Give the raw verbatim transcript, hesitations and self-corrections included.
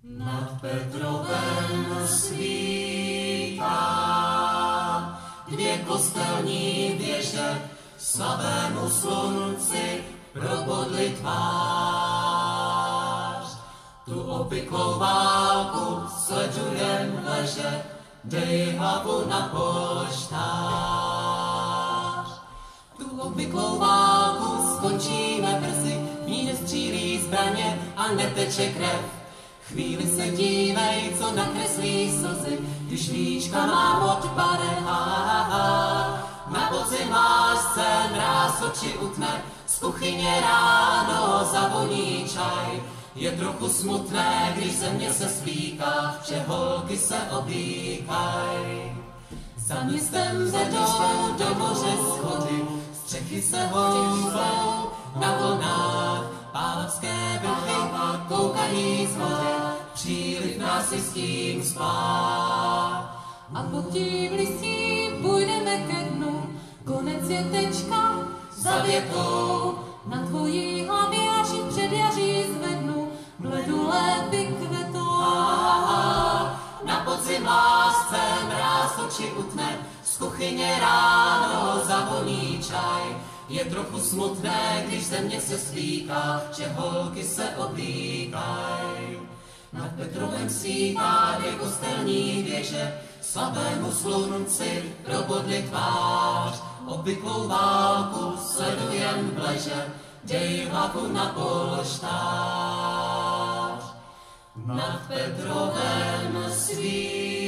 Nad Petrovem svítá dvě kostelní věže, slavému slunci probodli tvář. Tu obvyklou válku sledujem leže, dej hlavu na polštář. Tu obvyklou válku skončíme brzy, v ní nestřílí zbraně a neteče krev. Chvíli se dívej, co nakreslí slzy, když líčka má od barev. Na podzim lásce mráz oči utne, z kuchyně ráno zavoní čaj. Je trochu smutné, když země se svítá, že holky se oblíkaj. Za městem vedou do moře schody, střechy se houpou na vlnách. Pálavské vrchy koukají z vody, příliv nás si s tím spát. A pod tím listím půjdeme ke dnu, konec je tečka Za větou na tvojí hlavě až ji před jaří zvednu, bledu léty kvetou. Na podzim lásce mráz oči utne, z kuchyně ráno zavoní čaj. Je trochu smutné, když země se svítá, že holky se oblíkaj. Nad Petrovem svítá dvě kostelní věže, slavému slunci probodli tvář. Obvyklou válku sledujem bleže, dej hlavu na polštář. Nad Petrovem svítá